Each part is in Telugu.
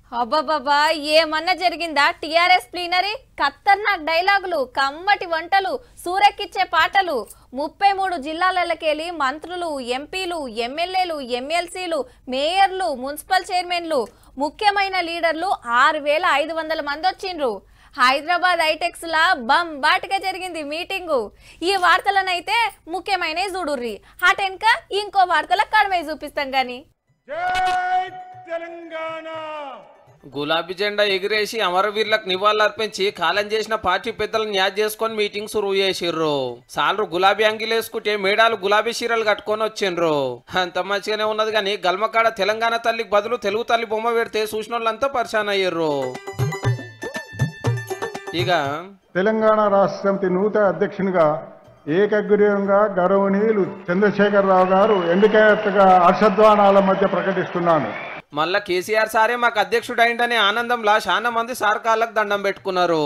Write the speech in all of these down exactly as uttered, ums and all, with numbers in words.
అబ్బబ్బబ్బా ఏమన్నా జరిగిందా టిఆర్ఎస్ ప్లీనరీ ఖతర్నాక్ డైలాగులు కమ్మటి వంటలు సూరెక్కిచ్చే పాటలు ముప్పై మూడు జిల్లాలకెళ్ళి మంత్రులు ఎంపీలు ఎమ్మెల్యేలు ఎమ్మెల్సీలు మేయర్లు మున్సిపల్ చైర్మన్లు ముఖ్యమైన లీడర్లు ఆరు వేల ఐదు వందల మంది వచ్చిండ్రు హైదరాబాద్ ఐటెక్స్ లా బంబాటిగా జరిగింది మీటింగు ఈ వార్తలనైతే ముఖ్యమైన చూడుర్రి హాటెన్క ఇంకో వార్తల కడమే చూపిస్తాం గాని గులాబీ జెండా ఎగిరేసి అమరవీరులకు నివాళులర్పించి కాలం చేసిన పార్టీ పెద్దలను యాద్ చేసుకొని మీటింగ్ సురువు చేసిర్రు. సాలరు గులాబీ అంగిలేసుకుంటే మేడాలు గులాబీ చీరలు కట్టుకొని వచ్చిండ్రు. అంత మంచిగానే ఉన్నది కానీ గల్మకాడ తెలంగాణ తల్లికి బదులు తెలుగు తల్లి బొమ్మ పెడితే చూసిన వాళ్ళంతా పరిశాన్ అయ్యారు. ఇక తెలంగాణ రాష్ట్ర సమితి నూతన అధ్యక్షునిగా ఏకగ్రీవంగా గౌరవనీయులు చంద్రశేఖరరావు గారు ఎన్నికగా హర్షధ్వానాల మధ్య ప్రకటిస్తున్నాను. మళ్ళా కేసీఆర్ సారే మాకు అధ్యక్షుడు అయిందనే ఆనందంలా చాలా మంది సార్ కాళ్ళకు దండం పెట్టుకున్నారు.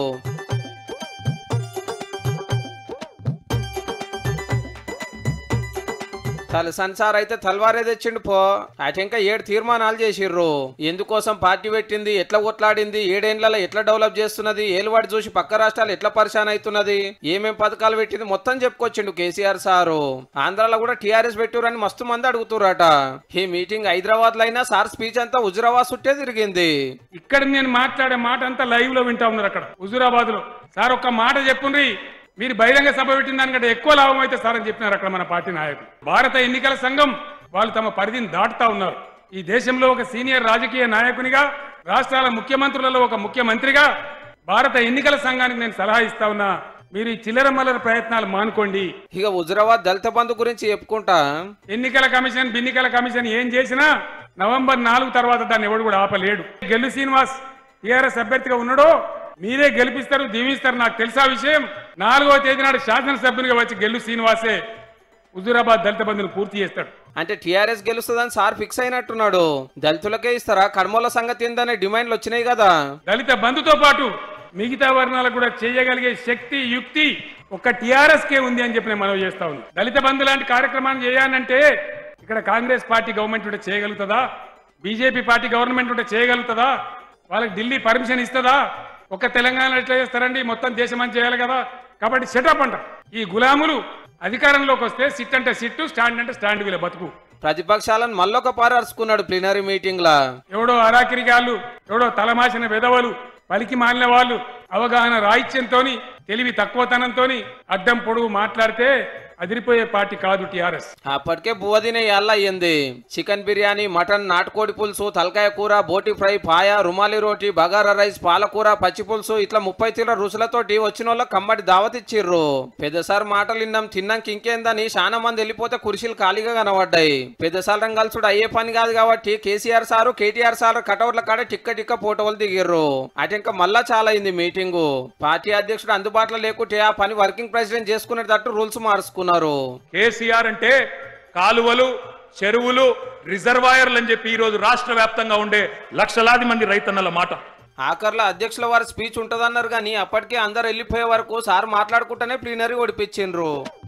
తలసాని సార్ అయితే తల్వారే తెచ్చిండు పో. అటు ఇంకా ఏడు తీర్మానాలు చేసిర్రు. ఎందుకోసం పార్టీ పెట్టింది, ఎట్లా కొట్లాడింది, ఏడేళ్లలో ఎట్లా డెవలప్ చేస్తున్నది, ఏలువాడి చూసి పక్క రాష్ట్రాలు ఎట్లా పరిశాన్ అవుతున్నది, ఏమేం పథకాలు పెట్టింది మొత్తం చెప్పుకొచ్చిండు కేసీఆర్ సారు. ఆంధ్రాలో కూడా టీఆర్ఎస్ పెట్టిరని మస్తు మంది అడుగుతురట. ఈ మీటింగ్ హైదరాబాద్ లో అయినా సార్ స్పీచ్ అంతా హుజురాబాద్ చుట్టే తిరిగింది. ఇక్కడ నేను మాట్లాడే మాట అంతా లైవ్ లో వింటా ఉన్నారు. అక్కడ హుజురాబాద్ లో సార్ ఒక్క మాట చెప్పుండ్రి, మీరు బహిరంగ సభ పెట్టిన దానికంటే ఎక్కువ లాభం అయితే సార్ అని చెప్పినారు అక్కడ మన పార్టీ నాయకులు. భారత ఎన్నికల సంఘం వాళ్ళు తమ పరిధిని దాటుతా ఉన్నారు. ఈ దేశంలో ఒక సీనియర్ రాజకీయ నాయకునిగా, రాష్ట్రాల ముఖ్యమంత్రులలో ఒక ముఖ్యమంత్రిగా భారత ఎన్నికల సంఘానికి నేను సలహా ఇస్తా ఉన్నా, మీరు ఈ చిల్లర మల్లర ప్రయత్నాలు మానుకోండి. ఇక హుజురాబాద్ దళిత బంధు గురించి చెప్పుకుంటా, ఎన్నికల కమిషన్ బిన్నికల కమిషన్ ఏం చేసినా నవంబర్ నాలుగు తర్వాత దాన్ని ఎవడు కూడా ఆపలేడు. గెల్లు శ్రీనివాస్ టీఆర్ఎస్ అభ్యర్థిగా ఉన్నాడో మీరే గెలిపిస్తారు, దీవిస్తారు, నాకు తెలుసా విషయం. నాలుగో తేదీ నాడు శాసనసభ్యునిగా వచ్చి గెల్లు శ్రీనివాసే హుజురాబాద్ దళిత బంధుని పూర్తి చేస్తాడు. అంటే టీఆర్ఎస్ గెలుస్తుందని సార్ ఫిక్స్ అయినట్టున్నాడు. దళితులకే ఇస్తారా, కర్మల సంగతి ఏందనే డిమాండ్లు వచ్చినాయి కదా. దళిత బంధుతో పాటు మిగతా వర్ణాలకు కూడా చేయగలిగే శక్తి యుక్తి ఒక్క టీఆర్ఎస్ కే ఉంది అని చెప్పి నేను మనవి చేస్తా ఉంది. దళిత బంధు లాంటి కార్యక్రమాన్ని చేయాలంటే ఇక్కడ కాంగ్రెస్ పార్టీ గవర్నమెంట్ ఉంటే చేయగలుగుతుందా, బీజేపీ పార్టీ గవర్నమెంట్ ఉంటే చేయగలుగుతుందా, వాళ్ళకి ఢిల్లీ పర్మిషన్ ఇస్తుందా? ఒక్క తెలంగాణలో ఎట్లా చేస్తారండి, మొత్తం దేశం అని చేయాలి కదా. కాబట్టి సెటప్ అంట. ఈ గులాములు అధికారంలోకి వస్తే సిట్ అంటే సిట్టు, స్టాండ్ అంటే స్టాండ్ వీళ్ళ బతుకు. ప్రతిపక్షాలను మళ్ళొక పారు అరుచుకున్నాడు ప్లీనరీ మీటింగ్ లా. ఎవడో అరాకిరిగాళ్ళు, ఎవడో తలమాసిన వెధవలు, పలికి మాలిన వాళ్ళు అవగాహన రాహిత్యంతో, తెలివి తక్కువతనంతో అడ్డం పొడుగు మాట్లాడితే అదిరిపోయే పార్టీ కాదు టీఆర్ఎస్. అప్పటికే బువ్వదినే యాళ్ళ అయ్యింది. చికెన్ బిర్యానీ, మటన్, నాటుకోడి పులుసు, తలకాయ కూర, బోటి ఫ్రై, పాయ, రుమాలి రోటి, బగారా రైస్, పాలకూర, పచ్చి పులుసు ఇట్లా ముప్పై తీర రుసులతోటి వచ్చిన వాళ్ళ కమ్మటి దావత్ ఇచ్చిర్రు. పెద్దసార్ మాటలు విన్నాం, తిన్నాక ఇంకేందని చాలా మంది వెళ్ళిపోతే కుర్చీలు ఖాళీగా కనబడ్డాయి. పెద్దసార్ రంగాల్సుడు అయ్యే పని కాదు కాబట్టి కేసీఆర్ సారు, కేటీఆర్ సార్ కటౌట్ల కాడ టిక్క టిక్క ఫోటోలు దిగిర్రు. అటు ఇంకా మళ్ళా చాలా అయింది మీటింగు. పార్టీ అధ్యక్షుడు అందుబాటులో లేకుంటే ఆ పని వర్కింగ్ ప్రెసిడెంట్ చేసుకునేటట్టు రూల్స్ మార్చుకున్నారు. కేసీఆర్ అంటే కాలువలు, చెరువులు, రిజర్వాయర్లు అని చెప్పి ఈ రోజు రాష్ట్ర వ్యాప్తంగా ఉండే లక్షలాది మంది రైతన్నల మాట. ఆఖర్లో అధ్యక్షుల వారి స్పీచ్ ఉంటదన్నారు కానీ అప్పటికే అందరు వెళ్ళిపోయే వరకు సార్ మాట్లాడుకుంటేనే ప్లీనరీ ఓడిపించిండ్రు.